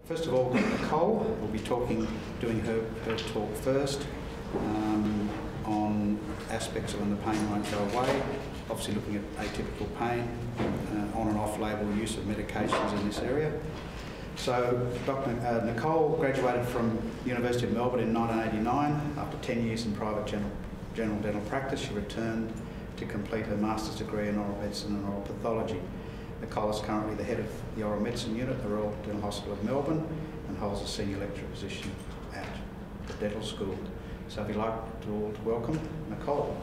First of all, Nicole will be doing her talk first on aspects of when the pain won't go away, obviously looking at atypical pain, on and off label use of medications in this area. So Dr. Nicole graduated from University of Melbourne in 1989. After 10 years in private general dental practice, she returned to complete her master's degree in oral medicine and oral pathology. Nicole is currently the head of the oral medicine unit at the Royal Dental Hospital of Melbourne and holds a senior lecturer position at the dental school. So I'd like to all welcome Nicole.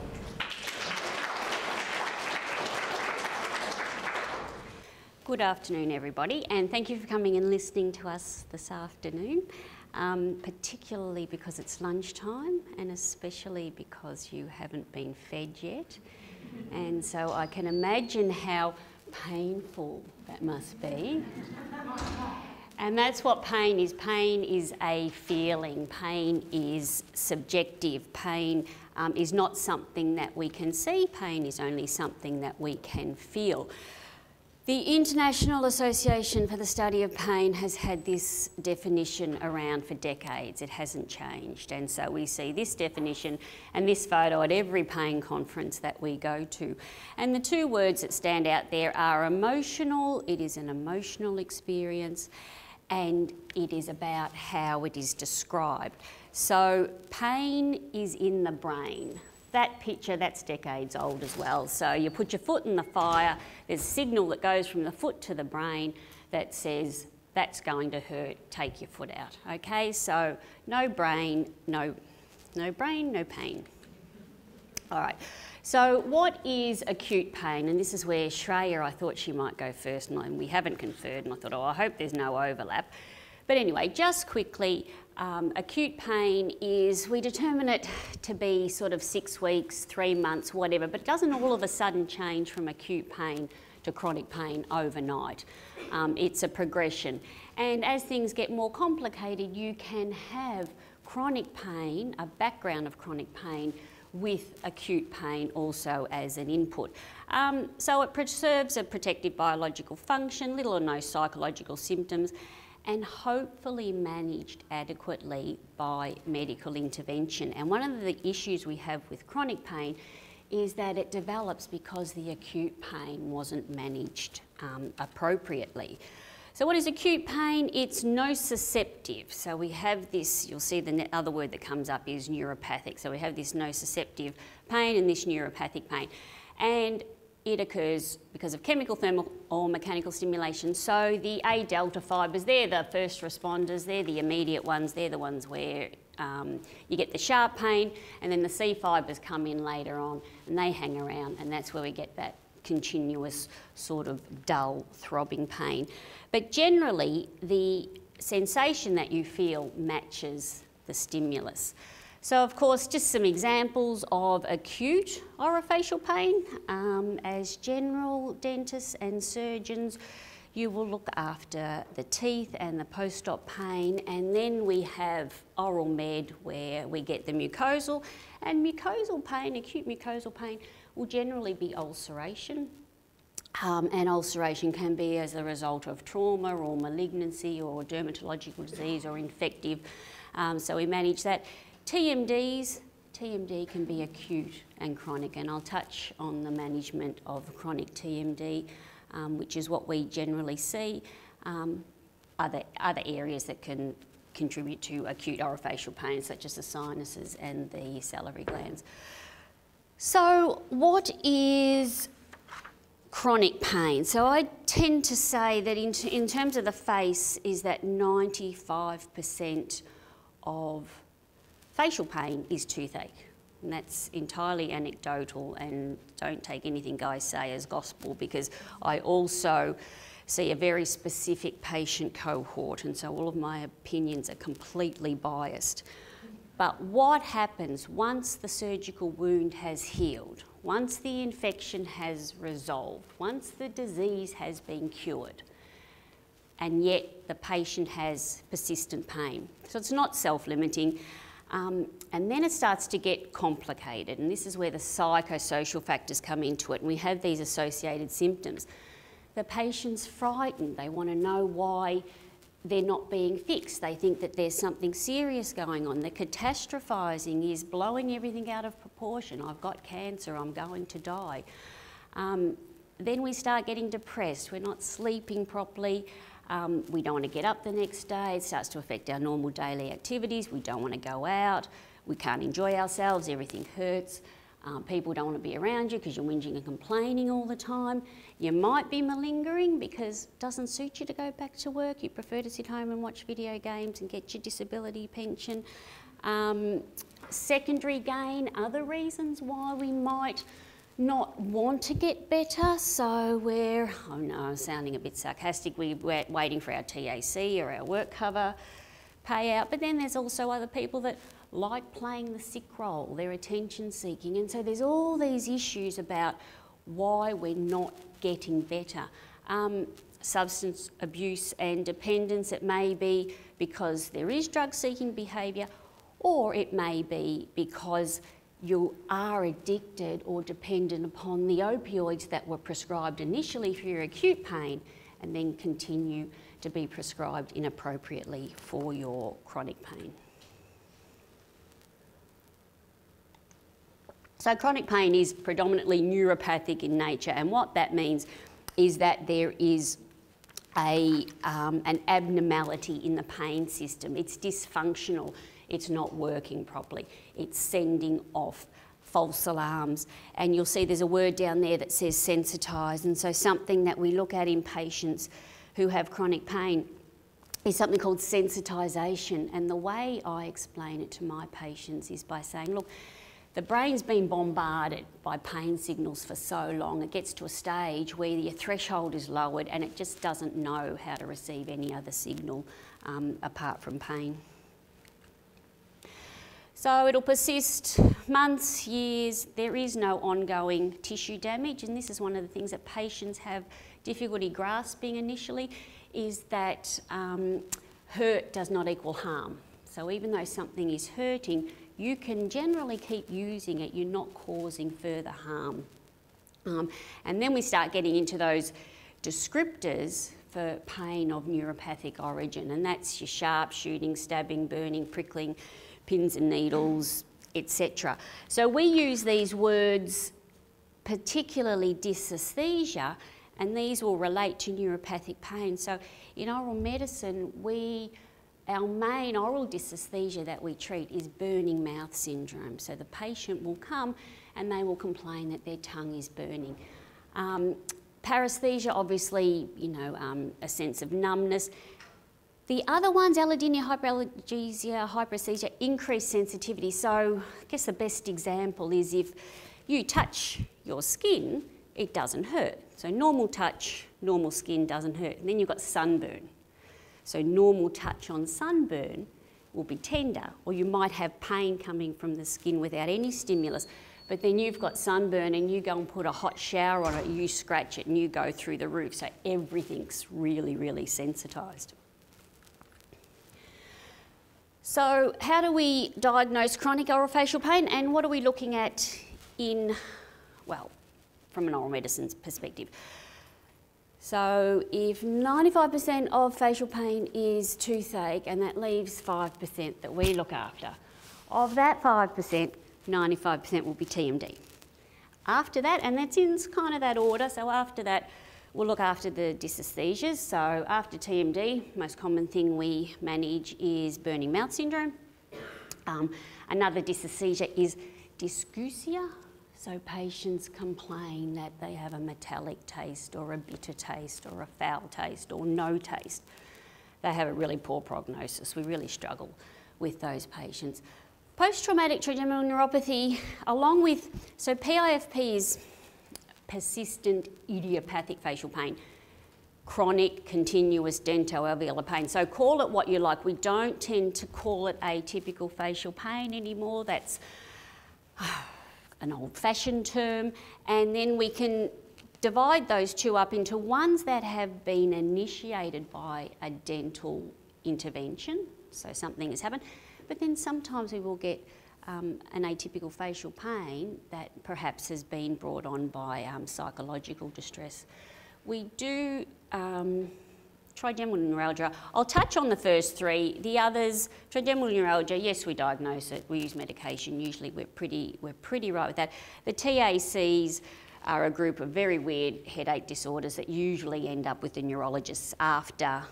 Good afternoon, everybody, and thank you for coming and listening to us this afternoon, particularly because it's lunchtime and especially because you haven't been fed yet. And so I can imagine how painful that must be. And that's what pain is. Pain is a feeling. Pain is subjective. Pain is not something that we can see. Pain is only something that we can feel. The International Association for the Study of Pain has had this definition around for decades. It hasn't changed. And so we see this definition and this photo at every pain conference that we go to. And the two words that stand out there are emotional. It is an emotional experience, and it is about how it is described. So pain is in the brain. That picture, that's decades old as well. So you put your foot in the fire, there's a signal that goes from the foot to the brain that says, that's going to hurt, take your foot out. Okay, so no brain, no pain. All right, so what is acute pain? And this is where Shreya, I thought she might go first, and we haven't conferred, and I thought, oh, I hope there's no overlap. But anyway, just quickly, acute pain is, we determine it to be sort of 6 weeks, 3 months, whatever, but it doesn't all of a sudden change from acute pain to chronic pain overnight. It's a progression. And as things get more complicated, you can have chronic pain, a background of chronic pain, with acute pain also as an input. So it preserves a protective biological function, little or no psychological symptoms, and hopefully managed adequately by medical intervention. And one of the issues we have with chronic pain is that it develops because the acute pain wasn't managed appropriately. So what is acute pain? It's nociceptive. So we have this, you'll see the other word that comes up is neuropathic. So we have this nociceptive pain and this neuropathic pain. And it occurs because of chemical, thermal or mechanical stimulation. So the A delta fibres, they're the first responders, they're the immediate ones, they're the ones where you get the sharp pain, and then the C fibres come in later on and they hang around, and that's where we get that continuous sort of dull throbbing pain. But generally the sensation that you feel matches the stimulus. So of course, just some examples of acute orofacial pain. As general dentists and surgeons, you will look after the teeth and the post-op pain, and then we have oral med where we get the mucosal, and mucosal pain, acute mucosal pain, will generally be ulceration. And ulceration can be as a result of trauma or malignancy or dermatological disease or infective, so we manage that. TMD can be acute and chronic, and I'll touch on the management of chronic TMD, which is what we generally see. Other areas that can contribute to acute orofacial pain, such as the sinuses and the salivary glands. So what is chronic pain? So I tend to say that in terms of the face is that 95% of facial pain is toothache, and that's entirely anecdotal, and don't take anything guys say as gospel, because I also see a very specific patient cohort, and so all of my opinions are completely biased. But what happens once the surgical wound has healed, once the infection has resolved, once the disease has been cured, and yet the patient has persistent pain? So it's not self-limiting. And then it starts to get complicated, and this is where the psychosocial factors come into it, and we have these associated symptoms. The patient's frightened. They want to know why they're not being fixed. They think that there's something serious going on. The catastrophising is blowing everything out of proportion. I've got cancer, I'm going to die. Then we start getting depressed. We're not sleeping properly. We don't want to get up the next day. It starts to affect our normal daily activities. We don't want to go out. We can't enjoy ourselves. Everything hurts. People don't want to be around you because you're whinging and complaining all the time. You might be malingering because it doesn't suit you to go back to work. You prefer to sit home and watch video games and get your disability pension. Secondary gain, other reasons why we might not want to get better. So we're, oh no, I'm sounding a bit sarcastic, we're waiting for our TAC or our work cover payout. But then there's also other people that like playing the sick role, they're attention seeking. And so there's all these issues about why we're not getting better. Substance abuse and dependence, it may be because there is drug seeking behaviour, or it may be because you are addicted or dependent upon the opioids that were prescribed initially for your acute pain and then continue to be prescribed inappropriately for your chronic pain. So chronic pain is predominantly neuropathic in nature, and what that means is that there is an abnormality in the pain system. It's dysfunctional, it's not working properly, it's sending off false alarms. And you'll see there's a word down there that says sensitise, and so something that we look at in patients who have chronic pain is something called sensitisation. And the way I explain it to my patients is by saying, look, the brain's been bombarded by pain signals for so long, it gets to a stage where your threshold is lowered and it just doesn't know how to receive any other signal apart from pain. So it'll persist months, years. There is no ongoing tissue damage, and this is one of the things that patients have difficulty grasping initially, is that hurt does not equal harm. So even though something is hurting, you can generally keep using it, you're not causing further harm. And then we start getting into those descriptors for pain of neuropathic origin, and that's your sharp shooting, stabbing, burning, prickling, pins and needles, etc. So we use these words, particularly dysesthesia, and these will relate to neuropathic pain. So in oral medicine, our main oral dysesthesia that we treat is burning mouth syndrome. So the patient will come and they will complain that their tongue is burning. Paresthesia, obviously, a sense of numbness. The other ones, allodynia, hyperalgesia, hyperesthesia, increased sensitivity. So I guess the best example is if you touch your skin, it doesn't hurt. So normal touch, normal skin doesn't hurt. And then you've got sunburn. So normal touch on sunburn will be tender, or you might have pain coming from the skin without any stimulus. But then you've got sunburn and you go and put a hot shower on it, you scratch it and you go through the roof. So everything's really, really sensitised. So how do we diagnose chronic orofacial pain, and what are we looking at from an oral medicine's perspective? So if 95% of facial pain is toothache, and that leaves 5% that we look after, of that 5%, 95% will be TMD. After that, and that's in kind of that order, so after that we'll look after the dysesthesias. So after TMD, most common thing we manage is burning mouth syndrome. Another dysesthesia is dysgeusia. So patients complain that they have a metallic taste or a bitter taste or a foul taste or no taste. They have a really poor prognosis. We really struggle with those patients. Post-traumatic trigeminal neuropathy, along with, so PIFP is persistent idiopathic facial pain, chronic continuous dentoalveolar pain. So call it what you like. We don't tend to call it atypical facial pain anymore. That's an old-fashioned term, and then we can divide those two up into ones that have been initiated by a dental intervention, so something has happened, but then sometimes we will get an atypical facial pain that perhaps has been brought on by psychological distress. We do trigeminal neuralgia. I'll touch on the first three. The others, trigeminal neuralgia, yes, we diagnose it. We use medication. Usually we're pretty right with that. The TACs are a group of very weird headache disorders that usually end up with the neurologists after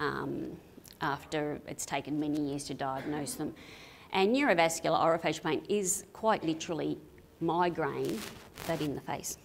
it's taken many years to diagnose them. And neurovascular orofacial pain is quite literally migraine, but in the face.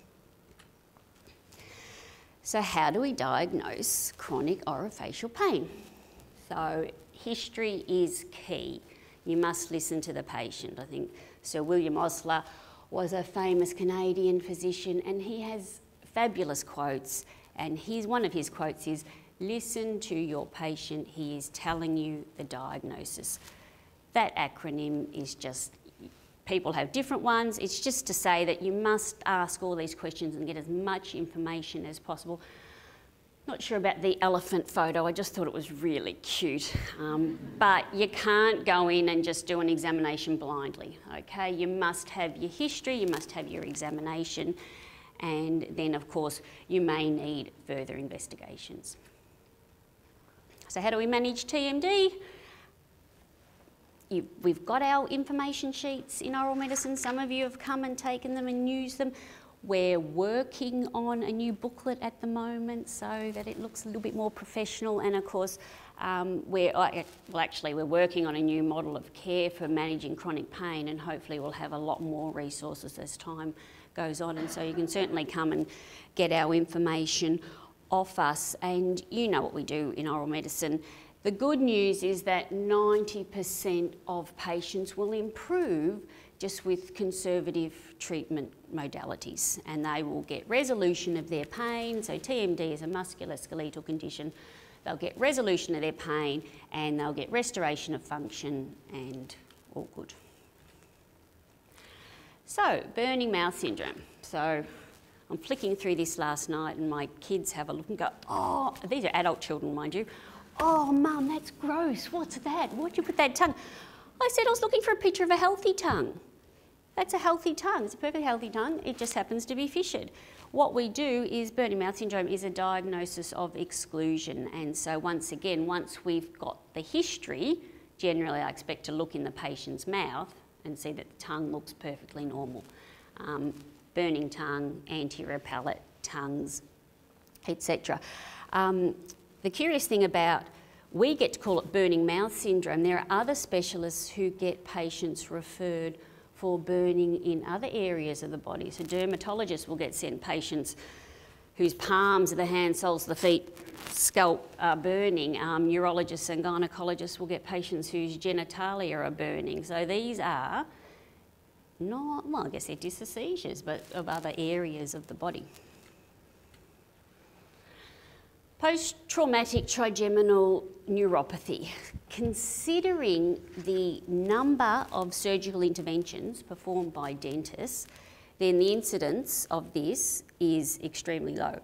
So how do we diagnose chronic orofacial pain? So history is key. You must listen to the patient. I think Sir William Osler was a famous Canadian physician, and he has fabulous quotes, and one of his quotes is, "Listen to your patient, he is telling you the diagnosis." That acronym is just, people have different ones. It's just to say that you must ask all these questions and get as much information as possible. Not sure about the elephant photo, I just thought it was really cute. But you can't go in and just do an examination blindly, okay? You must have your history, you must have your examination, and then of course you may need further investigations. So how do we manage TMD? We've got our information sheets in oral medicine. Some of you have come and taken them and used them. We're working on a new booklet at the moment so that it looks a little bit more professional, and of course we're working on a new model of care for managing chronic pain, and hopefully we'll have a lot more resources as time goes on, and so you can certainly come and get our information off us. And you know what we do in oral medicine. The good news is that 90% of patients will improve just with conservative treatment modalities, and they will get resolution of their pain. So TMD is a musculoskeletal condition. They'll get resolution of their pain and they'll get restoration of function, and all good. So, burning mouth syndrome. So I'm flicking through this last night and my kids have a look and go, "Oh," these are adult children, mind you, "Oh, Mum, that's gross. What's that? Why'd you put that tongue?" I said I was looking for a picture of a healthy tongue. That's a healthy tongue. It's a perfectly healthy tongue. It just happens to be fissured. What we do is burning mouth syndrome is a diagnosis of exclusion. And so once again, once we've got the history, generally I expect to look in the patient's mouth and see that the tongue looks perfectly normal. Burning tongue, anterior palate, tongues, etc. The curious thing about, we get to call it burning mouth syndrome. There are other specialists who get patients referred for burning in other areas of the body. So dermatologists will get sent patients whose palms of the hands, soles of the feet, scalp are burning. Urologists and gynecologists will get patients whose genitalia are burning. So these are not, well, I guess they're dysesthesias, but of other areas of the body. Post-traumatic trigeminal neuropathy. Considering the number of surgical interventions performed by dentists, then the incidence of this is extremely low,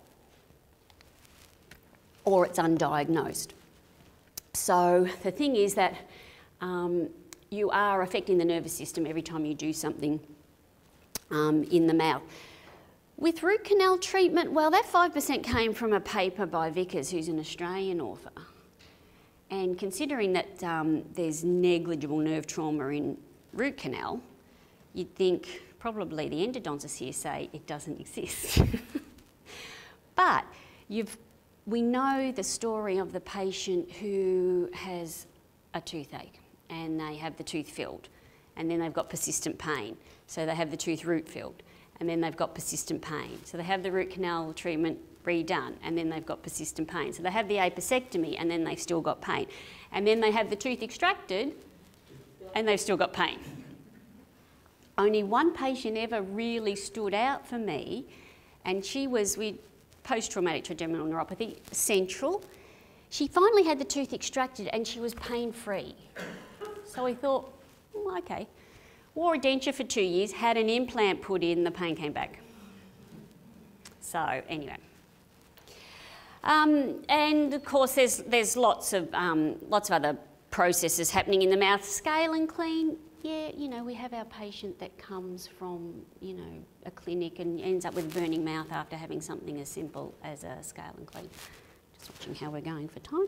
or it's undiagnosed. So the thing is that you are affecting the nervous system every time you do something in the mouth. With root canal treatment, well, that 5% came from a paper by Vickers, who's an Australian author. And considering that there's negligible nerve trauma in root canal, you'd think probably the endodontists here say it doesn't exist. But we know the story of the patient who has a toothache and they have the tooth filled, and then they've got persistent pain, so they have the tooth root filled, and then they've got persistent pain. So they have the root canal treatment redone, and then they've got persistent pain. So they have the apicectomy, and then they've still got pain. And then they have the tooth extracted, and they've still got pain. Only one patient ever really stood out for me, and she was with post-traumatic trigeminal neuropathy, central. She finally had the tooth extracted, and she was pain-free. So we thought, oh, okay. Wore a denture for 2 years, had an implant put in, the pain came back. So anyway. And of course there's lots of other processes happening in the mouth. Scale and clean, yeah, you know, we have our patient that comes from, you know, a clinic and ends up with a burning mouth after having something as simple as a scale and clean. Watching how we're going for time.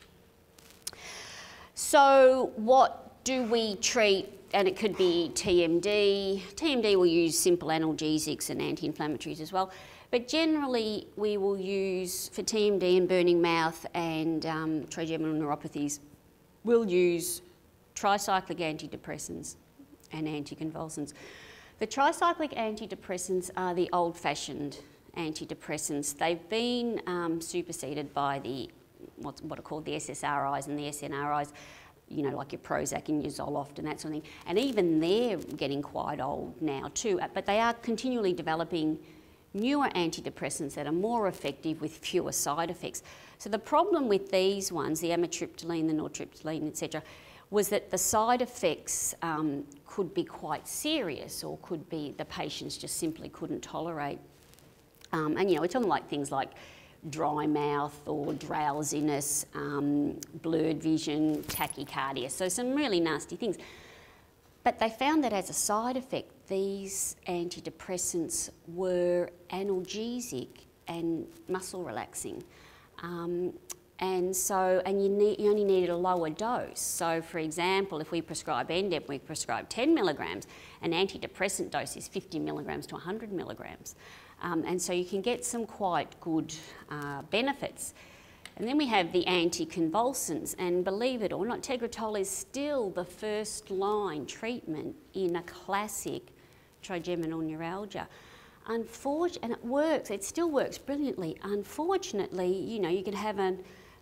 So what do we treat? And it could be TMD. TMD will use simple analgesics and anti-inflammatories as well. But generally we will use, for TMD and burning mouth and trigeminal neuropathies, we'll use tricyclic antidepressants and anticonvulsants. The tricyclic antidepressants are the old-fashioned antidepressants. They've been superseded by the what are called the SSRIs and the SNRIs, you know, like your Prozac and your Zoloft and that sort of thing. And even they're getting quite old now too, but they are continually developing newer antidepressants that are more effective with fewer side effects. So the problem with these ones, the amitriptyline, the nortriptyline, etc., was that the side effects could be quite serious, or could be the patients just simply couldn't tolerate. And you know, we're talking like things like dry mouth or drowsiness, blurred vision, tachycardia, so some really nasty things. But they found that as a side effect, these antidepressants were analgesic and muscle relaxing. And you only needed a lower dose. So for example, if we prescribe NDEP, we prescribe 10 milligrams, an antidepressant dose is 50 milligrams to 100 milligrams. And so you can get some quite good benefits. And then we have the anticonvulsants, and believe it or not, Tegretol is still the first line treatment in a classic trigeminal neuralgia. And it works, it still works brilliantly. Unfortunately, you know, you can have an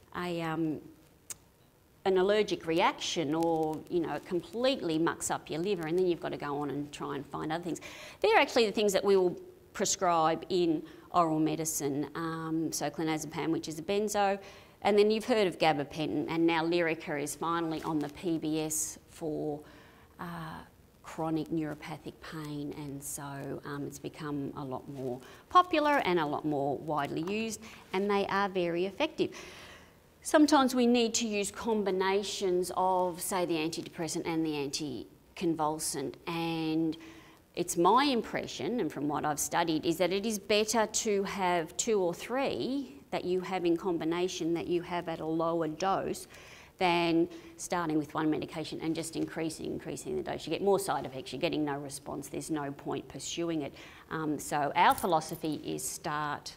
allergic reaction, or, you know, it completely mucks up your liver, and then you've got to go on and try and find other things. They're actually the things that we will prescribe in oral medicine, so clonazepam, which is a benzo, and then you've heard of gabapentin, and now Lyrica is finally on the PBS for chronic neuropathic pain, and so it's become a lot more popular and a lot more widely used, and they are very effective. Sometimes we need to use combinations of, say, the antidepressant and the anticonvulsant, and it's my impression, and from what I've studied, is that it is better to have 2 or 3 that you have in combination, that you have at a lower dose, than starting with one medication and just increasing the dose. You get more side effects, you're getting no response, there's no point pursuing it. So our philosophy is start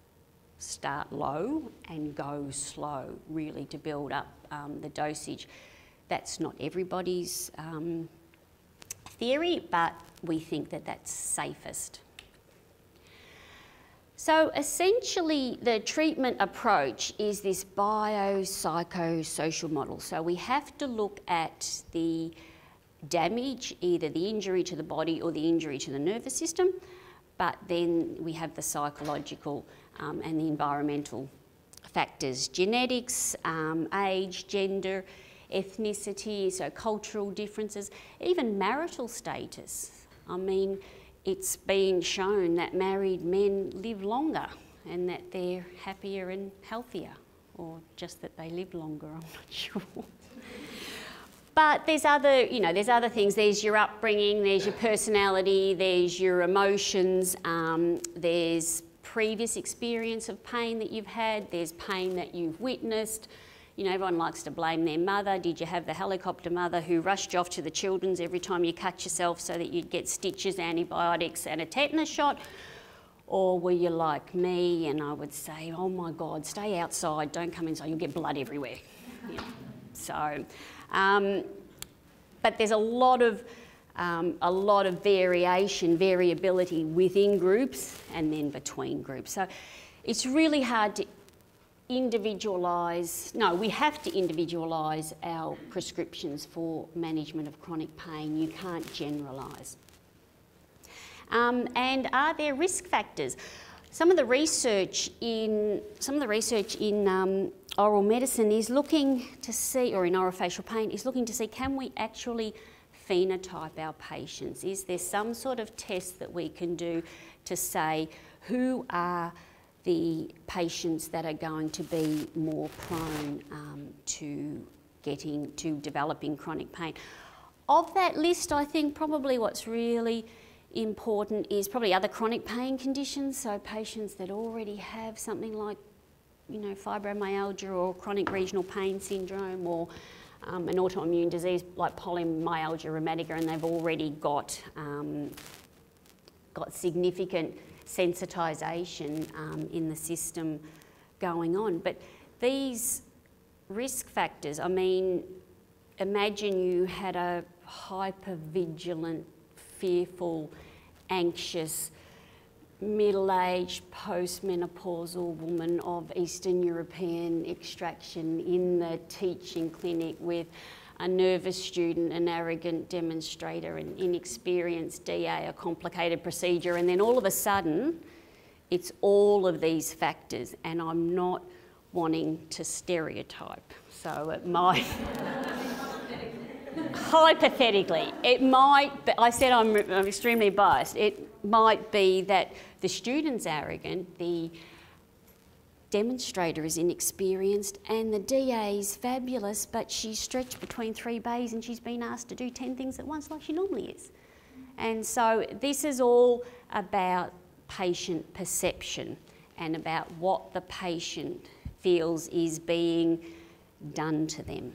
low and go slow, really, to build up the dosage. That's not everybody's theory, but we think that that's safest. So essentially the treatment approach is this biopsychosocial model. So we have to look at the damage, either the injury to the body or the injury to the nervous system, but then we have the psychological and the environmental factors, genetics, age, gender, ethnicity, so cultural differences, even marital status. I mean, it's been shown that married men live longer and that they're happier and healthier, or just that they live longer, I'm not sure. But there's other, you know, there's other things. There's your upbringing, there's your personality, there's your emotions, there's previous experience of pain that you've had, there's pain that you've witnessed. You know, everyone likes to blame their mother. Did you have the helicopter mother who rushed you off to the children's every time you cut yourself so that you'd get stitches, antibiotics and a tetanus shot? Or were you like me, and I would say, oh my God, stay outside, don't come inside, you'll get blood everywhere. You know, so, but there's a lot of variability within groups and then between groups. So it's really hard to individualise, no, we have to individualise our prescriptions for management of chronic pain. You can't generalise. And are there risk factors? Some of the research in oral medicine is looking to see, or in orofacial pain, is looking to see, can we actually phenotype our patients? Is there some sort of test that we can do to say who are the patients that are going to be more prone to developing chronic pain? Of that list, I think probably what's really important is probably other chronic pain conditions, so patients that already have something like fibromyalgia or chronic regional pain syndrome or an autoimmune disease like polymyalgia rheumatica, and they've already got significant sensitisation in the system going on. But these risk factors, I mean, imagine you had a hyper-vigilant, fearful, anxious, middle-aged, post-menopausal woman of Eastern European extraction in the teaching clinic with a nervous student, an arrogant demonstrator, an inexperienced DA, a complicated procedure, and then all of a sudden, it's all of these factors, and I'm not wanting to stereotype. So it might, hypothetically, it might, but I said I'm extremely biased, it might be that the student's arrogant, the demonstrator is inexperienced, and the DA is fabulous, but she's stretched between 3 bays and she's been asked to do 10 things at once like she normally is. And so this is all about patient perception and about what the patient feels is being done to them.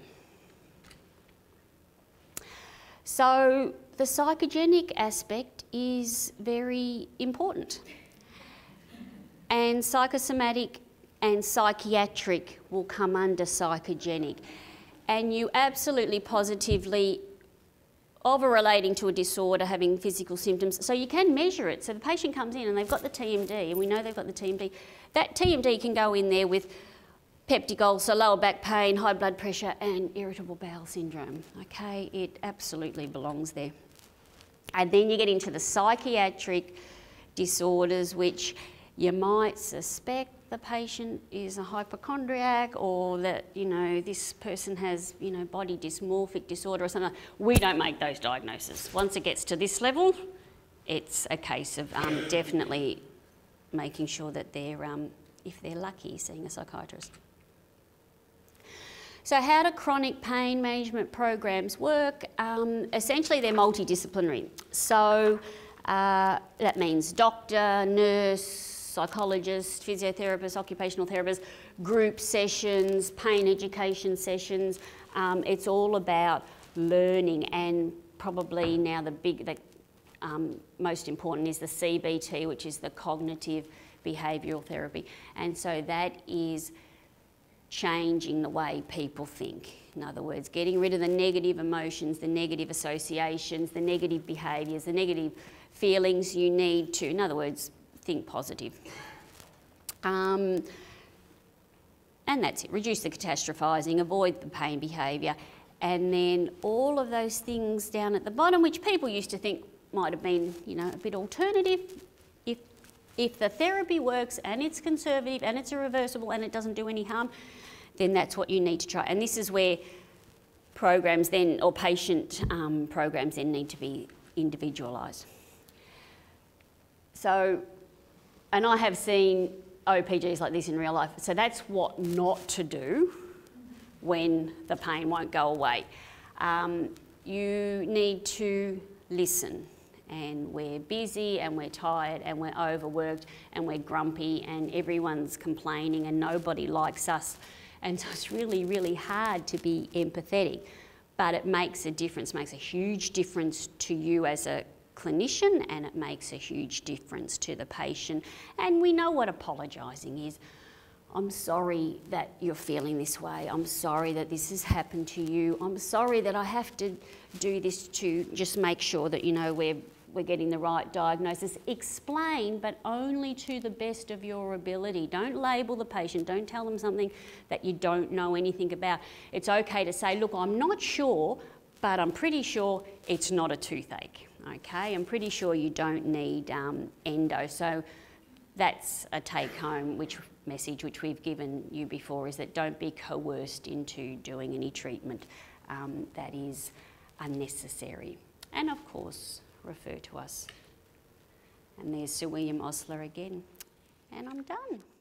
So the psychogenic aspect is very important, and psychosomatic and psychiatric will come under psychogenic, and you absolutely positively of a relating to a disorder having physical symptoms, so you can measure it. So the patient comes in and they've got the TMD, and we know they've got the TMD. That TMD can go in there with peptic ulcer, lower back pain, high blood pressure and irritable bowel syndrome, okay? It absolutely belongs there. And then you get into the psychiatric disorders, which you might suspect the patient is a hypochondriac, or that, this person has, body dysmorphic disorder or something. We don't make those diagnoses. Once it gets to this level, it's a case of definitely making sure that they're, if they're lucky, seeing a psychiatrist. So how do chronic pain management programs work? Essentially, they're multidisciplinary. So that means doctor, nurse, psychologist, physiotherapist, occupational therapist, group sessions, pain education sessions. It's all about learning, and probably now the most important is the CBT, which is the cognitive behavioural therapy. And so that is changing the way people think. In other words, getting rid of the negative emotions, the negative associations, the negative behaviours, the negative feelings. You need to, in other words, think positive. And that's it. Reduce the catastrophising, avoid the pain behaviour, and then all of those things down at the bottom, which people used to think might have been, a bit alternative. If the therapy works and it's conservative and it's irreversible and it doesn't do any harm, then that's what you need to try. And this is where programs then, or patient programs then need to be individualised. So, and I have seen OPGs like this in real life. So that's what not to do when the pain won't go away. You need to listen. And we're busy and we're tired and we're overworked and we're grumpy and everyone's complaining and nobody likes us. And so it's really, really hard to be empathetic. But it makes a difference, makes a huge difference to you as a clinician, and it makes a huge difference to the patient. And we know what apologising is. I'm sorry that you're feeling this way. I'm sorry that this has happened to you. I'm sorry that I have to do this to just make sure that, we're getting the right diagnosis. Explain, but only to the best of your ability. Don't label the patient. Don't tell them something that you don't know anything about. It's okay to say, look, I'm not sure, but I'm pretty sure it's not a toothache, okay? I'm pretty sure you don't need endo. So that's a take-home message which we've given you before, is that don't be coerced into doing any treatment that is unnecessary. And of course, refer to us. And there's Sir William Osler again. And I'm done.